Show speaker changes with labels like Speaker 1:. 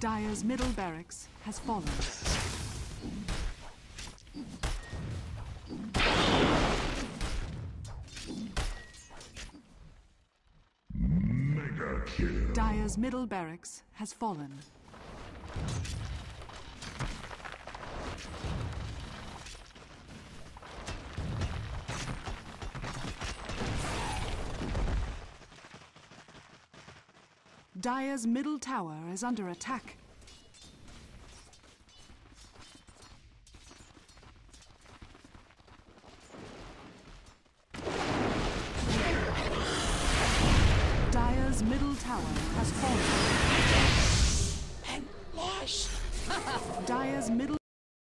Speaker 1: Dire's middle barracks has fallen.
Speaker 2: Mega kill.
Speaker 1: Dire's middle barracks has fallen. Dire's middle tower is under attack. Dire's middle tower has fallen.
Speaker 3: And lost.
Speaker 1: Dire's middle